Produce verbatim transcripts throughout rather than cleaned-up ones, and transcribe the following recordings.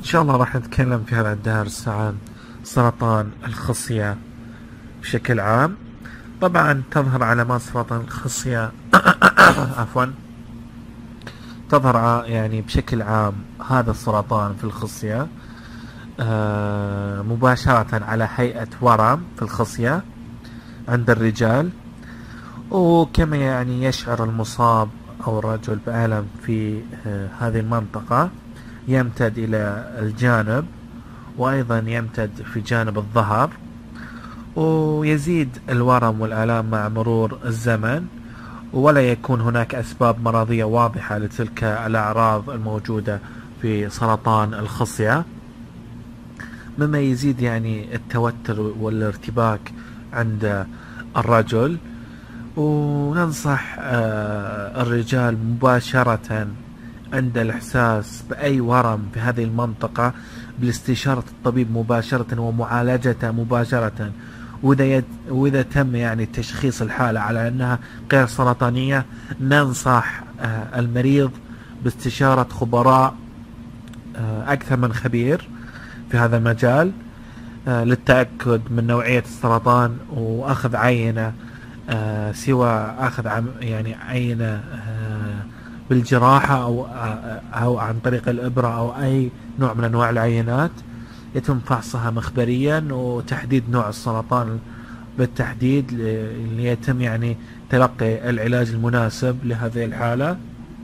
شاء الله راح نتكلم في هذا الدرس عن سرطان الخصية بشكل عام. طبعا تظهر علامات سرطان الخصية عفوا تظهر ع- يعني بشكل عام هذا السرطان في الخصية آه، مباشرة على هيئة ورم في الخصية عند الرجال، وكما يعني يشعر المصاب أو الرجل بألم في آه، هذه المنطقة يمتد إلى الجانب، وأيضا يمتد في جانب الظهر، ويزيد الورم والآلام مع مرور الزمن، ولا يكون هناك أسباب مرضية واضحة لتلك الأعراض الموجودة في سرطان الخصية، مما يزيد يعني التوتر والارتباك عند الرجل. وننصح آه، الرجال مباشرة عند الإحساس بأي ورم في هذه المنطقة بالاستشارة الطبيب مباشرة ومعالجته مباشرة. وإذا يد وإذا تم يعني تشخيص الحالة على أنها غير سرطانية، ننصح آه، المريض باستشارة خبراء آه، أكثر من خبير في هذا المجال آه، للتأكد من نوعية السرطان، وأخذ عينة آه، سوى أخذ عم يعني عينة آه، بالجراحة أو آه، أو عن طريق الإبرة أو أي نوع من أنواع العينات، يتم فحصها مخبريا وتحديد نوع السرطان بالتحديد ل- ليتم يعني تلقي العلاج المناسب لهذه الحالة.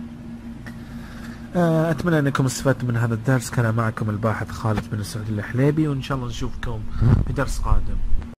آه، أتمنى أنكم استفدتم من هذا الدرس. كان معكم الباحث خالد بن سعود الحليبي، وإن شاء الله نشوفكم في درس قادم.